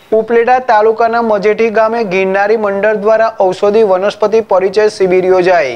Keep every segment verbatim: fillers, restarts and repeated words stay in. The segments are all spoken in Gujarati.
ઉપલેટા તાલુકાના મજેઠી ગામે ગિરનારી મંડળ દ્વારા ઔષધિ વનસ્પતિ પરિચય શિબિર યોજાઈ।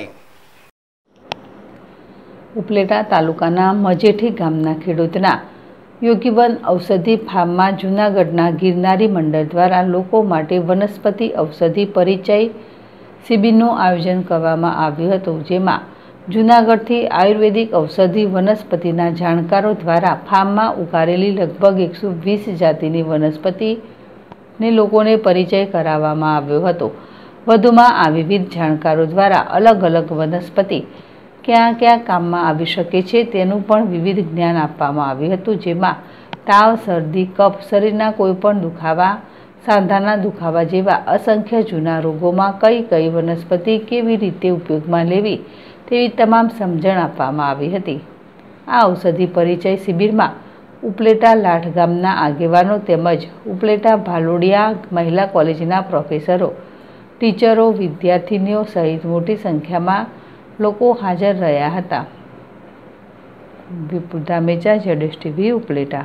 ઉપલેટા તાલુકાના મજેઠી ગામના ખેડૂતના યોગીવન ઔષધિ ફાર્મમાં જૂનાગઢના ગિરનારી મંડળ દ્વારા લોકો માટે વનસ્પતિ ઔષધિ પરિચય શિબિરનું આયોજન કરવામાં આવ્યું હતું, જેમાં જૂનાગઢથી આયુર્વેદિક ઔષધિ વનસ્પતિના જાણકારો દ્વારા ફાર્મમાં ઉગારેલી લગભગ એકસો વીસ જાતિની વનસ્પતિ ને લોકોને પરિચય કરાવવામાં આવ્યો હતો। વધુમાં આ વિવિધ જાણકારો દ્વારા અલગ અલગ વનસ્પતિ ક્યાં ક્યાં કામમાં આવી શકે છે તેનું પણ વિવિધ જ્ઞાન આપવામાં આવ્યું હતું, જેમાં તાવ, શરદી, કફ, શરીરના કોઈપણ દુખાવા, સાંધાના દુખાવા જેવા અસંખ્ય જૂના રોગોમાં કઈ કઈ વનસ્પતિ કેવી રીતે ઉપયોગમાં લેવી તેવી તમામ સમજણ આપવામાં આવી હતી। આ ઔષધિ પરિચય શિબિરમાં ઉપલેટા લાઠ ગામના આગેવાનો તેમજ ઉપલેટા ભાલોડિયા મહિલા કોલેજના પ્રોફેસરો, ટીચરો, વિદ્યાર્થીનીઓ સહિત મોટી સંખ્યામાં લોકો હાજર રહ્યા હતા। વિપુલ ધામેચા, જેડેશ ટીવી, ઉપલેટા।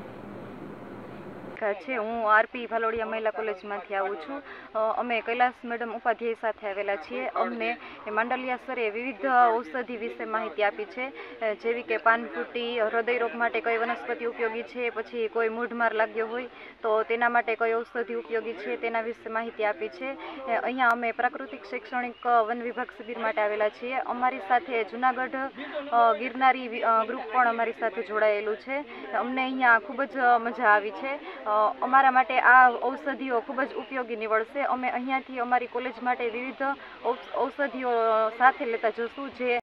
છે હું આરપી ભાલોડિયા મહિલા કોલેજમાંથી આવું છું। અમે કૈલાસ મેડમ ઉપાધ્યાય સાથે આવેલા છીએ। અમને માંડલિયા સરે વિવિધ ઔષધિ વિશે માહિતી આપી છે, જેવી કે પાનફૂટી હૃદય રોગ માટે કઈ વનસ્પતિ ઉપયોગી છે, પછી કોઈ મૂઢમાર લાગ્યો હોય તો તેના માટે કઈ ઔષધિ ઉપયોગી છે તેના વિશે માહિતી આપી છે। અહીંયા અમે પ્રાકૃતિક શૈક્ષણિક વન વિભાગ શિબિર માટે આવેલા છીએ। અમારી સાથે જૂનાગઢ ગિરનારી ગ્રુપ પણ અમારી સાથે જોડાયેલું છે। અમને અહીંયા ખૂબ જ મજા આવી છે। અમારા માટે આ ઔષધિઓ ખૂબ જ ઉપયોગી નીવડશે। અમે અહીંયાથી અમારી કોલેજ માટે વિવિધ ઔષધિઓ સાથે લેતા જશું, જે